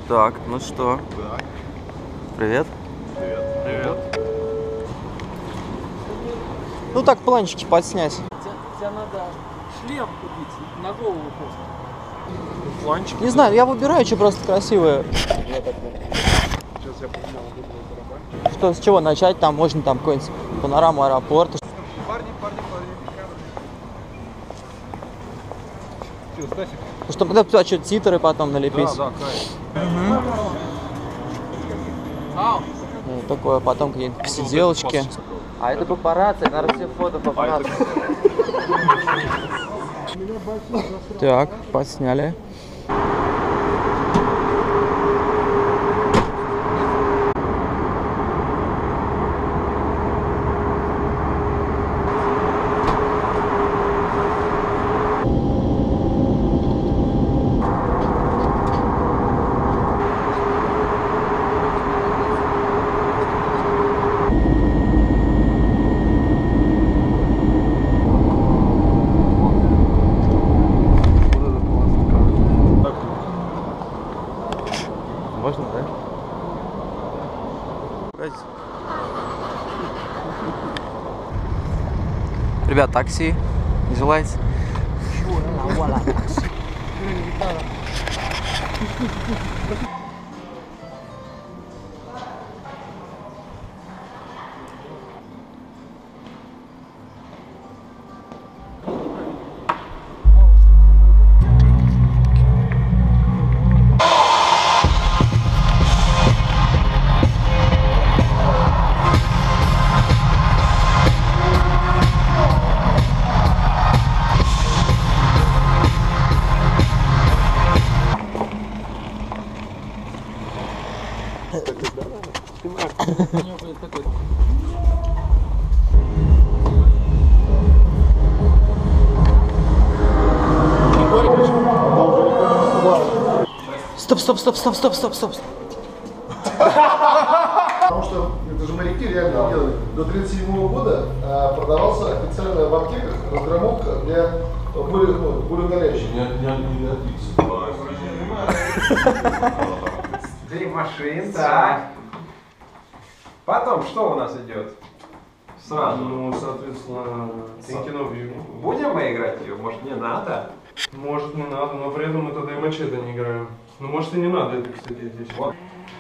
Так, ну что? Так. Привет. Привет. Привет. Ну так, планчики подснять. Тебе надо шлем купить на голову просто. Планчик. Не знаю, я выбираю, что просто красивое. Сейчас я поменял барабан. Что, с чего начать? Там можно там какой-нибудь панораму аэропорта. Парни. Что, Стасик? Чтобы туда что-то титры потом налепить. Да, кайф. И такое, потом какие-то посиделочки. А это папарацци, наверное, все фото папарацци. Так, подсняли. Можно, да? Ребят, такси. Не желаете? Стоп. Потому что это же моряки реально делали. До 1937 года продавался официально в аптеках разгромовка для более горящих. Три машин. Так. Потом что у нас идет? Сразу. Ну, соответственно, Киновью. Будем мы играть ее? Может, не надо? Может, не надо, но при этом мы тогда и мачете не играем. Ну, может, и не надо это, кстати, здесь. Вот.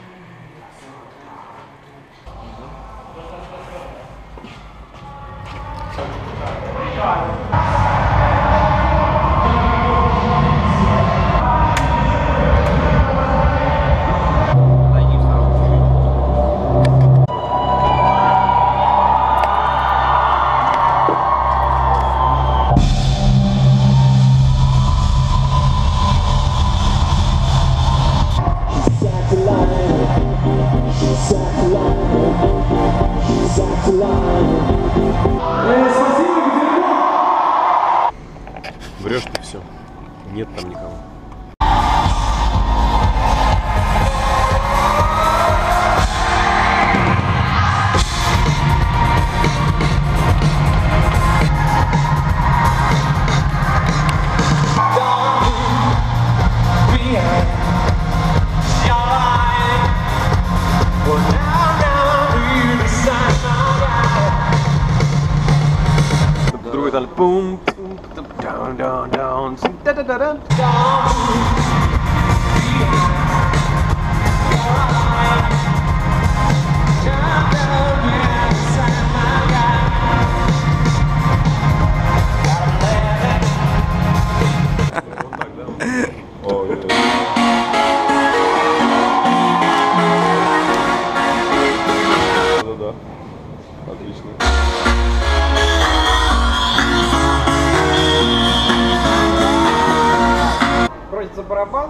Врешь ты все. Нет там никого. Другой там пум, down, да-да-да-да. Да-да-да. Отлично. Крутится барабан.